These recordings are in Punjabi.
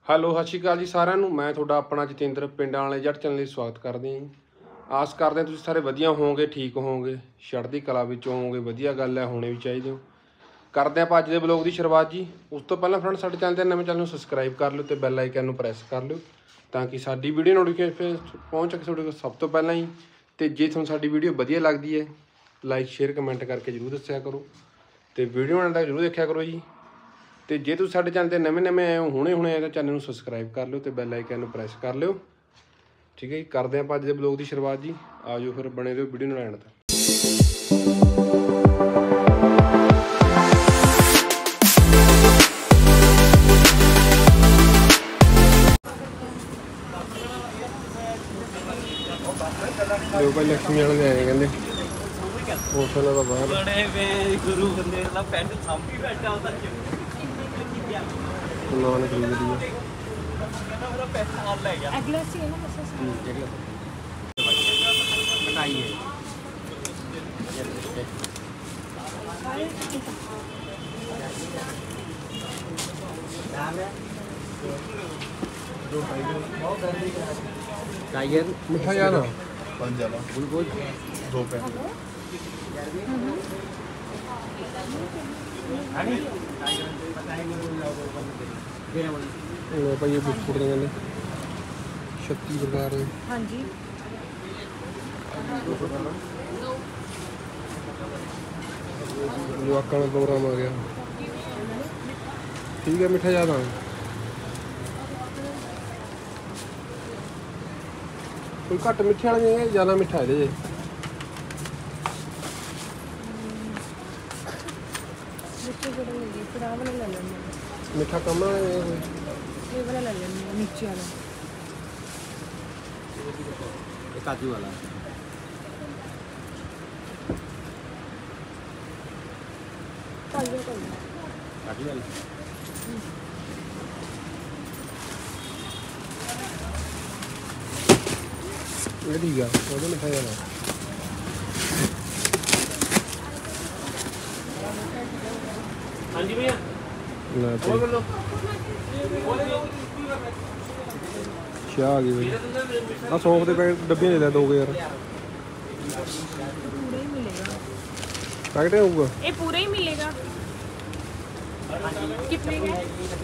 ਹੈਲੋ ਸਤਿ ਸ਼੍ਰੀ ਅਕਾਲ ਜੀ ਸਾਰਿਆਂ ਨੂੰ। ਮੈਂ ਤੁਹਾਡਾ ਆਪਣਾ ਜਤਿੰਦਰ ਪਿੰਡਾਂ ਵਾਲੇ ਜੱਟ ਚੈਨਲ ਲਈ ਸਵਾਗਤ ਕਰਦੇ ਹਾਂ। ਆਸ ਕਰਦੇ ਹਾਂ ਤੁਸੀਂ ਸਾਰੇ ਵਧੀਆ ਹੋਵੋਗੇ, ਠੀਕ ਹੋਵੋਗੇ, ਚੜ੍ਹਦੀ ਕਲਾ ਵਿੱਚ ਹੋਵੋਗੇ। ਵਧੀਆ ਗੱਲ ਹੈ, ਹੋਣੇ ਵੀ ਚਾਹੀਦੇ ਹੋ। ਕਰਦੇ ਆਪਾਂ ਅੱਜ ਦੇ ਬਲੌਗ ਦੀ ਸ਼ੁਰੂਆਤ ਜੀ। ਉਸ ਤੋਂ ਪਹਿਲਾਂ ਫਰੈਂਡ ਸਾਡੇ ਚੈਨਲ ਦੇ ਨਵੇਂ ਚੈਨਲ ਨੂੰ ਸਬਸਕ੍ਰਾਈਬ ਕਰ ਲਿਓ ਤੇ ਬੈਲ ਆਈਕਨ ਨੂੰ ਪ੍ਰੈਸ ਕਰ ਲਿਓ ਤਾਂ ਕਿ ਸਾਡੀ ਵੀਡੀਓ ਨੋਟੀਫਿਕੇਸ਼ਨ ਪਹੁੰਚ ਸਕੇ ਤੁਹਾਡੇ ਕੋਲ ਸਭ ਤੋਂ ਪਹਿਲਾਂ ਹੀ। ਤੇ ਜੇ ਤੁਹਾਨੂੰ ਸਾਡੀ ਵੀਡੀਓ ਵਧੀਆ ਲੱਗਦੀ ਹੈ ਲਾਈਕ ਸ਼ੇਅਰ ਕਮੈਂਟ ਕਰਕੇ ਜ਼ਰੂਰ ਦੱਸਿਆ ਕਰੋ ਤੇ ਵੀਡੀਓ ਨਾਲ ਤੱਕ ਜ਼ਰੂਰ ਦੇਖਿਆ ਕਰੋ ਜੀ। ਤੇ ਜੇ ਤੁਸੀਂ ਸਾਡੇ ਚੈਨਲ 'ਤੇ ਨਵੇਂ ਆਏ ਹੋ ਹੁਣੇ ਆਏ ਤਾਂ ਚੈਨਲ ਨੂੰ ਸਬਸਕ੍ਰਾਈਬ ਕਰ ਲਿਓ ਤੇ ਬੈਲ ਆਈਕਨ ਨੂੰ ਪ੍ਰੈਸ ਕਰ ਲਿਓ। ਠੀਕ ਹੈ ਜੀ, ਕਰਦੇ ਆਪਾਂ ਅੱਜ ਦੇ ਬਲੌਗ ਦੀ ਸ਼ੁਰੂਆਤ ਜੀ। ਆ ਜਾਓ ਫਿਰ ਬਣੇ ਰਹੋ ਵੀਡੀਓ ਨਾਲ ਐਂਡ ਤੱਕ। ਲੋ ਭਾਈ ਲక్ష్ਮੀ ਵਾਲੇ ਦੇ ਆਏ ਕਹਿੰਦੇ ਹੋਟਲ ਦਾ ਬਾਹਰ ਬੜੇ ਵੇ ਗੁਰੂ ਬੰਦੇ ਦਾ ਪੈਂਟ ਸਾਂਭੀ ਬੈਠਾ ਉਹਦਾ ਨਾਨ ਖਰੀਦ ਲਈ ਕਹਿੰਦਾ ਮੇਰਾ ਪੈਸਾ ਨਾਲ ਲੈ ਗਿਆ ਅਗਲਾ ਸੀ ਨਾ ਮਸਾ ਬਣਾਈ ਹੈ टाइगर मिठा यार बुलबुल 2 पे भाई ये बिस्कुट ने कहते 36 प्रकार है। हाँ जी जवाਕਾਂ ਦਾ प्रोग्राम आ गया। ठीक है मिठा ज़्यादा कोई घट मिठे वाले नहीं है, ज़्यादा मिठा है ये मिठा कम वाला है ये वाला ले लेंगे नीचे वाला काजू वाला काजू काजू वाला ये ठीक है वो मिठा ज़्यादा हाँ जी भैया चाह आ गई भाई। आ 100 के पैकेट डब्बे दे दो यार, पूरा ही मिलेगा। पैकेट होगा ये पूरा ही मिलेगा। कितने का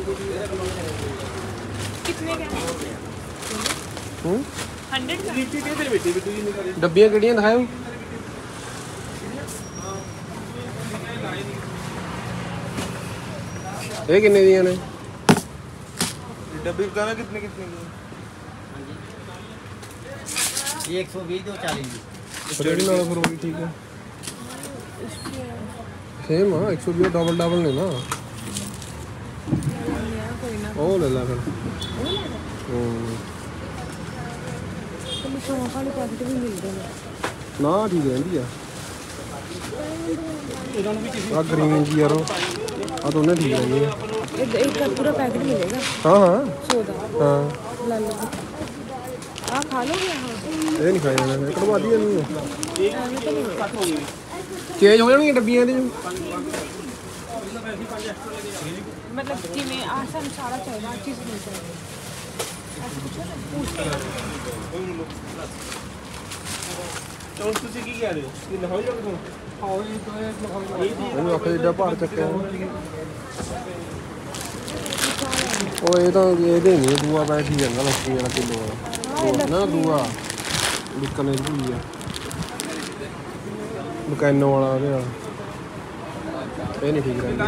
कितने का 100 का डब्बियां किहड़ियां दिखाओ। ये किन्ने दियां ने डब्बे बताना कितने कितने की 120 तो 40 रेडी नाल फिर होगी। ठीक है सेम हाँ 120 डबल ने ना कोई ना ओ ले ला फिर। शौक वाले पैकेट भी मिलते हैं ना ठीक है आ ग्रीन जी यार आ दोनों ठीक है। एक का पूरा पैकेट मिलेगा हाँ हाँ 100 का। हाँ ला लो आप खा लोगे। हाँ ये नहीं खाया जाना कटवा दिया नहीं ऐसे तो नहीं होगा। चेंज हो जाएंगी डब्बियां दी मतलब कि मैं आसान सारा चाहिए हर चीज़ मिल जाएगी। तो ਤੁਸੀਂ ਕੀ ਕਹਿ ਰਹੇ ਹੋ ਕਿ ਲਹਾਈ ਲੋਕ ਤੋਂ ਇਹਨੂੰ ਆਖੇ ਜਿੱਡਾ ਭਾਰ ਚੱਕਿਆ ਉਹ ਇਹ ਤਾਂ ਇਹਦੇ ਨਹੀਂ ਦੂਆ ਬੈਠ ਹੀ ਜਾਂਦਾ ਲੱਕੀ ਵਾਲਾ ਕਿਲੋ ਵਾਲਾ ਨਾ ਦੂਆ ਵਿਕਨੇ ਦੀ ਆ ਮਕੈਨੋ ਵਾਲਾ ਉਹਦੇ ਨਾਲ ਇਹ ਨਹੀਂ ਠੀਕ ਰਹਿੰਦਾ।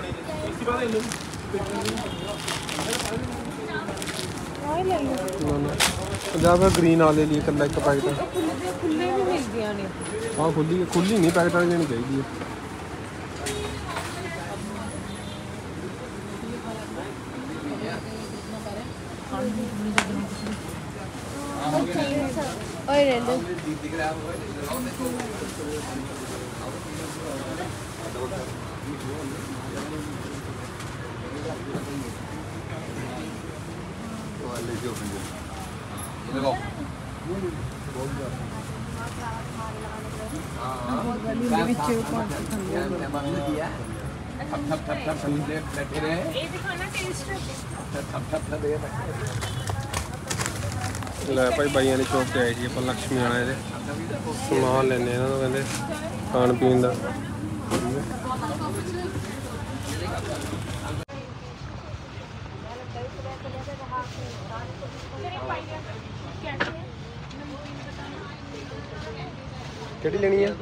हाँ ले लो ਨਾ ਨਾ ਜਾਂ ਫਿਰ ਗ੍ਰੀਨ ਵਾਲੇ ਲਈ ਇਕੱਲਾ ਇੱਕ ਪੈਕਟ खुले भी मिलती हैं ਆਹ ਖੁੱਲੀ ਨਹੀਂ ਪੈਕਟ ਵਾਲੀ ਲੈਣੀ ਚਾਹੀਦੀ ਹੈ। और ले लो ਇਹ ਦਿਖਾਣਾ ਟੇਸਟ ਲੈ ਭਾਈ ਬਾਈਆਂ ਦੀ ਸ਼ੌਪ ਤੇ ਆਏ ਜੀ ਆਪਾਂ ਲక్ష్ਮੀ ਵਾਲੇ ਦੇ ਸਮਾਨ ਲੈਣੇ ਇਹਨਾਂ ਤੋਂ ਕਹਿੰਦੇ ਖਾਣ ਪੀਣ ਦਾ। ਕਿਹੜੀ ਲੈਣੀ ਆ?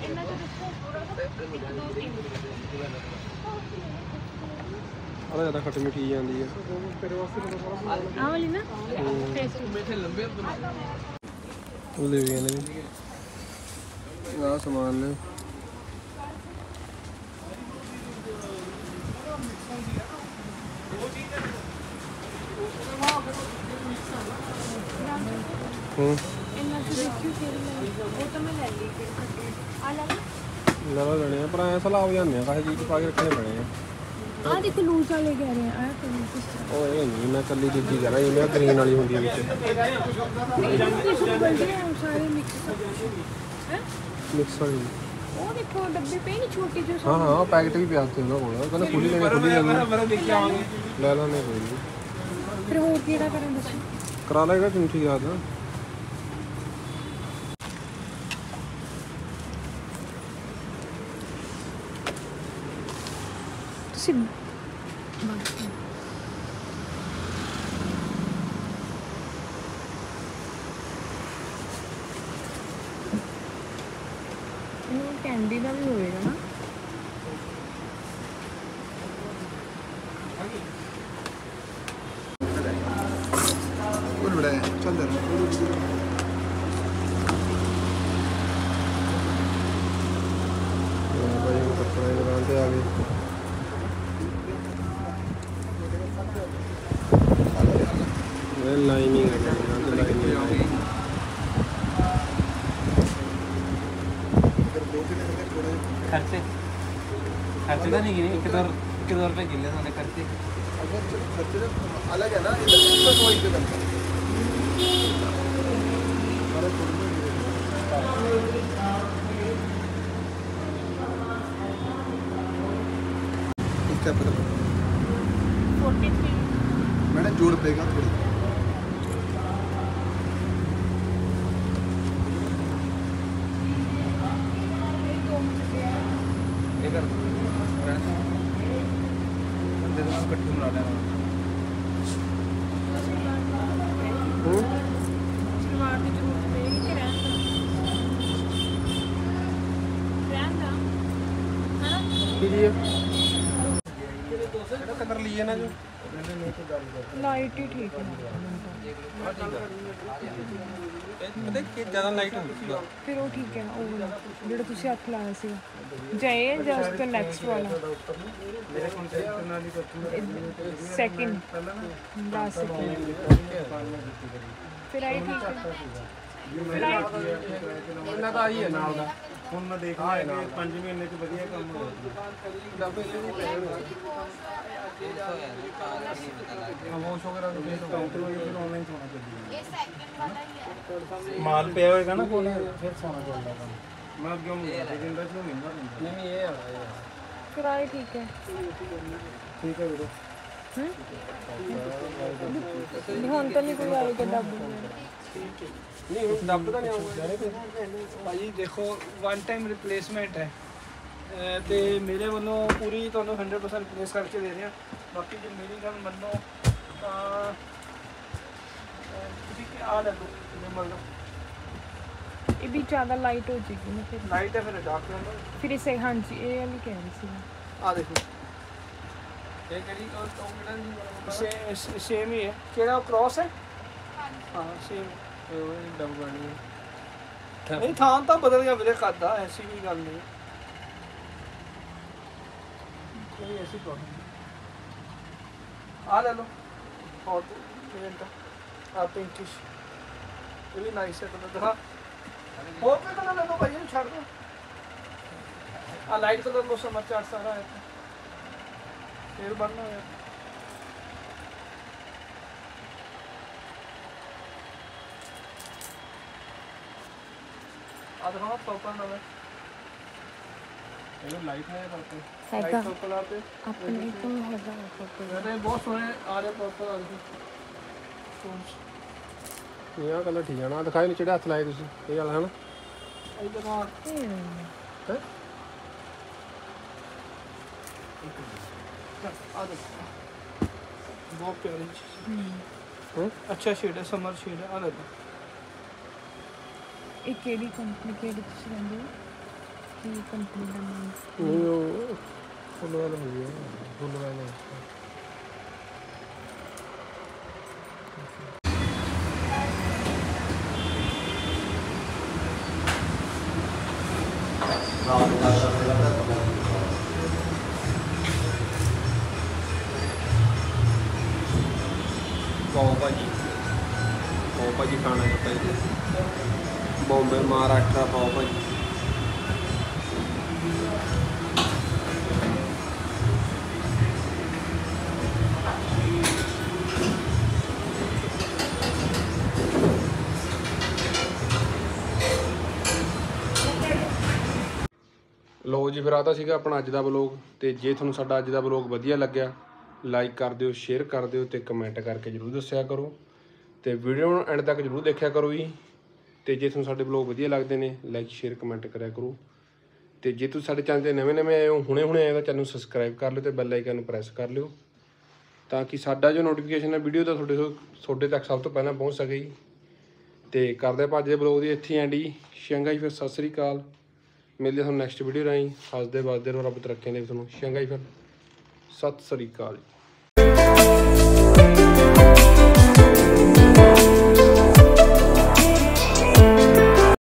ਆਹ ਜ਼ਿਆਦਾ ਖੱਟ ਮਿੱਠੀ ਜਾਂਦੀ ਆ। ਆਹ ਵਾਲੀ ਨਾ ਟੇਸਟੀ ਲੈ ਵੀ ਨੇ ਆਹ ਸਮਾਨ ਨੇ। ਇਹਨਾਂ ਤੋਂ ਦੇਖਿਓ ਫਿਰ ਉਹ ਤਾਂ ਮੈਂ ਲੈ ਲਈ ਫਿਰ ਆ ਲੈ ਲਵਾ ਲੈਣੇ ਆ ਪਰ ਐ ਸਲਾਬ ਜਾਂਦੇ ਆ ਕਾਹੇ ਚੀਜ਼ ਪਾ ਕੇ ਰੱਖਣੇ ਪੈਣੇ ਆ। ਆ ਦੇਖੋ ਲੂਜ਼ ਵਾਲੇ ਕਹਿ ਰਹੇ ਆ ਕਲਰ ਕਿਸ ਤਰ੍ਹਾਂ ਉਹ ਇਹ ਨਹੀਂ ਮੈਂ ਕੱਲੀ ਦੂਜੀ ਕਹਿ ਰਿਹਾ ਜਿਵੇਂ ਗ੍ਰੀਨ ਵਾਲੀ ਹੁੰਦੀ ਹੈ ਵਿੱਚ ਸਾਰੇ ਮਿਕਸ ਹੈ ਮਿਕਸ ਵਾਲੀ। ਉਹ ਦੇਖੋ ਡੱਬੇ ਪਏ ਨਹੀਂ ਛੋਟੇ ਜਿਹੇ ਹਾਂ ਹਾਂ ਪੈਕਟ ਵੀ ਪਿਆ ਤੇ ਉਹਨਾਂ ਕੋਲ ਕਹਿੰਦਾ ਖੁੱਲੀ ਲੈਣੀ ਖੁੱਲੀ ਲੈਣੀ ਲੈ ਲਾਂਗੇ ਕੋਈ ਨਹੀਂ। ਫਿਰ ਹੋਰ ਕਿਹੜਾ ਕਰਾਂ ਦੱਸੋ ਕਰਾ ਲੈਗਾ ਤੈਨੂੰ ਠੀਕ ਯਾਦ ਆ। ਤੁਸੀਂ ਇਹ ਕੈਂਡੀ ਦਾ ਵੀ ਹੋਵੇਗਾ ਨਾ बड़ा चल दे भाई कपड़े दुकान पे आ गए। लाइनिंग खर्चे खर्चे तो नहीं गिने एक दो रुपये गिन ले खर्चे अलग है ना इसका पता 43 मैंने जोड़ पेगा थोड़ी ਸਲਵਾਰ ਦੀ ਜ਼ਰੂਰਤ ਪਏਗੀ ਕਿ ਰਹਿਣ ਦਾ ਹਨਾ ਕਿਹੜਾ ਕਲਰ ਲਈਏ ਨਾ ਜੋ ਲਾਈਟ ਹੀ ਠੀਕ ਹੈ ਪਤਾ ਕਿ ਜ਼ਿਆਦਾ ਲਾਈਟ ਹੁੰਦੀ ਫਿਰ ਉਹ ਠੀਕ ਹੈ ਉਹ ਵਾਲਾ, ਜਿਹੜਾ ਤੁਸੀਂ ਹੱਥ ਲਾਇਆ ਸੀਗਾ ਜੈ ਜਾਂ ਉਸ ਤੋਂ ਨੈਕਸਟ ਵਾਲਾ ਸੈਕਿੰਡ ਲਾਸਟ ਸੈਕਿੰਡ ਫਿਰ ਆਈ ਠੀਕ ਹੈ ਫਿਰ ਆਈ ਇਹਨਾਂ ਦਾ ਆਈ ਹੈ ਨਾਲ ਦਾ। ਹੁਣ ਮੈਂ ਦੇਖ ਲਿਆ ਕਿ 5 ਮਹੀਨੇ ਚ ਵਧੀਆ ਕੰਮ ਹੋ ਵਾਸ਼ ਵਗੈਰਾ ਆਨਲਾਈਨ ਸੋਣਾ ਚਾਹੀਦਾ ਮਾਲ ਪਿਆ ਹੋਏਗਾ ਨਾ ਕੋਲ ਫਿਰ ਸੋਣਾ ਚਾਹੀਦਾ ਕੰਮ ਮੈਂ ਅੱਗੇ ਦਿੰਦਾ ਚ ਮਹੀਨਾ ਨਹੀਂ ਇਹ ਆਣਾ ਫਿਰ ਆਈ ਠੀਕ ਹੈ ਠੀਕ ਹੈ ਵੀਰੇ ਹੁਣ ਤਾਂ ਨਹੀਂ ਕੋਈ ਆਏਗਾ ਡੱਬ ਨਹੀਂ ਹੁਣ ਡੱਬ ਤਾਂ ਨਹੀਂ ਆਉਂਗਾ ਭਾਜੀ ਦੇਖੋ ਵਨ ਟਾਈਮ ਰਿਪਲੇਸਮੈਂਟ ਹੈ ਤੇ ਮੇਰੇ ਵੱਲੋਂ ਪੂਰੀ ਤੁਹਾਨੂੰ 100% ਰਿਪਲੇਸ ਕਰਕੇ ਦੇ ਰਹੇ ਹਾਂ। ਬਾਕੀ ਜੇ ਮੇਰੀ ਗੱਲ ਮੰਨੋ ਤਾਂ ਤੁਸੀਂ ਆ ਲੈ ਲਓ ਨਿਮਲ ਲਓ ਇਹ ਵੀ ਜ਼ਿਆਦਾ ਲਾਈਟ ਹੋ ਜਾਏਗੀ ਨਾ ਫਿਰ ਲਾਈਟ ਹੈ ਫਿਰ ਡਾਰਕ ਕਰ ਲਓ ਫਿਰ ਇਸੇ ਹਾਂਜੀ ਇਹ ਵਾਲੀ ਕਹਿ ਰਹੀ ਸੀ ਆ ਦੇਖੋ ਇਹ ਕਿਹੜੀ ਉਹ ਕਿਹੜਾ ਸੇਮ ਹੀ ਹੈ ਕਿਹੜਾ ਕ੍ਰਾਸ ਹੈ ਹਾਂ ਸੇਮ ਡੱਬ ਬਣੀ ਹੈ। ਨਹੀਂ ਥਾਂ ਤਾਂ ਬਦਲ ਗਿਆ ਵੀਰੇ ਕਰਦਾ ਐਸੀ ਵੀ ਗੱਲ ਨਹੀਂ ਕੋਈ ਐਸੀ ਪ੍ਰੋਬਲਮ ਨਹੀਂ ਆ ਲੈ ਲਓ ਹੋਰ ਇਵੈਂਟ ਆ ਪਿੰਕਿਸ਼ ਇਹ ਵੀ ਨਾਈਸ ਹੈ ਤੁਹਾਨੂੰ ਦਿਖਾ ਹੋਰ ਕੋਈ ਕਲਰ ਲੈ ਲਓ ਭਾਈ ਇਹਨੂੰ ਛੱਡ ਦਿਓ ਆ ਲਾਈਟ ਕਲਰ ਲੋ ਸਮਰ ਚਾਰਟ ਸਾਰਾ ਹੈ ਫੇਰ ਬਣਨਾ ਹੈ आ देखो पर्पल कलर ਇਹ ਲਾਈਟ ਹੈ ਪਰ ਹੈਗਾ ਪਰਪਲ ਆ ਤੇ ਆਪਣੇ ਕੋਲ ਹੈਗਾ ਫੋਟੋ ਇਹਦੇ ਬਹੁਤ ਸੋਹਣੇ ਆ ਰਹੇ ਪਰਪਲ ਆ ਰਹੇ ਇਹ ਆਹ ਕਲਰ ਠੀਕ ਆ ਨਾ ਦਿਖਾਈ ਨਹੀਂ ਜਿਹੜੇ ਹੱਥ ਲਾਏ ਤੁਸੀਂ ਇਹ ਵਾਲਾ ਹਨਾ ਇਧਰ ਆ ਹੈ ਆ ਦੇ ਬਹੁਤ ਪਿਆਰੀ ਚੀਜ਼ ਹਾਂ ਅੱਛਾ ਸ਼ੇਡ ਹੈ ਸਮਰ ਸ਼ੇਡ ਹੈ ਆ ਲੈ ਇਹ ਕਿਹੜੀ ਕੰਪਨੀ ਕਿਹੜੀ ਤੁਸੀਂ ਲੈਂਦੇ ਹੋ ਕੀ ਕੰਪਨੀ ਦਾ ਨਾਮ ਨਹੀਂ ਉਹ ਫੁੱਲ ਵਾਲਾ ਮਿਲ ਗਿਆ ਫੁੱਲ ਵਾਲਾ ਪਾਓ ਭਾਜੀ ਖਾਣਾ ਹੈ ਭਾਈ ਬੰਬੇ ਮਹਾਰਾਸ਼ਟਰ ਪਾਓ ਭਾਜੀ ਲੋ ਜੀ ਫਿਰ ਆ ਤਾਂ ਸੀਗਾ ਆਪਣਾ ਅੱਜ ਦਾ ਵਲੋਗ ਤੇ ਜੇ ਤੁਹਾਨੂੰ ਸਾਡਾ ਅੱਜ ਦਾ ਵਲੋਗ ਵਧੀਆ ਲੱਗਿਆ ਲਾਈਕ ਕਰ ਦਿਓ ਸ਼ੇਅਰ ਕਰ ਦਿਓ ਤੇ ਕਮੈਂਟ ਕਰਕੇ ਜਰੂਰ ਦੱਸਿਆ ਕਰੋ ਤੇ ਵੀਡੀਓ ਨੂੰ ਐਂਡ ਤੱਕ ਜਰੂਰ ਦੇਖਿਆ ਕਰੋ ਜੀ ਤੇ ਜੇ ਤੁਹਾਨੂੰ ਸਾਡੇ ਵਲੋਗ ਵਧੀਆ ਲੱਗਦੇ ਨੇ ਲਾਈਕ ਸ਼ੇਅਰ ਕਮੈਂਟ ਕਰਿਆ ਕਰੋ ਤੇ ਜੇ ਤੁਸੀਂ ਸਾਡੇ ਚੈਨਲ ਤੇ ਨਵੇਂ ਆਏ ਹੋ ਹੁਣੇ ਆਏ ਤਾਂ ਚੈਨਲ ਨੂੰ ਸਬਸਕ੍ਰਾਈਬ ਕਰ ਲਿਓ ਤੇ ਬੈਲ ਆਈਕਨ ਨੂੰ ਪ੍ਰੈਸ ਕਰ ਲਿਓ ਤਾਂ ਕਿ ਸਾਡਾ ਜੋ ਨੋਟੀਫਿਕੇਸ਼ਨ ਹੈ ਵੀਡੀਓ ਦਾ ਤੁਹਾਡੇ ਤੱਕ ਸਭ ਤੋਂ ਪਹਿਲਾਂ ਪਹੁੰਚ ਸਕੇ ਜੀ ਤੇ ਕਰਦੇ ਆਪਾਂ ਅੱਜ ਦੇ ਵਲੋਗ ਦੀ ਇੱਥੇ ਐਂਡ ਜੀ ਸ਼ੰਘਾਈ ਫਿਰ ਸਤਿ ਸ੍ਰੀ ਅਕਾਲ ਮਿਲਦੇ ਤੁਹਾਨੂੰ ਨੈਕਸਟ ਵੀਡੀਓ ਰਾਹੀਂ ਹੱਸਦੇ ਵੱਸਦੇ ਰਹੋ ਰੱਬ ਤਰੱਕੀਆਂ ਦੇ ਤੁਹਾਨੂੰ ਸ਼ੰਘਾਈ ਫਿਰ ਸਤਿ ਸ੍ਰੀ ਅਕਾਲ।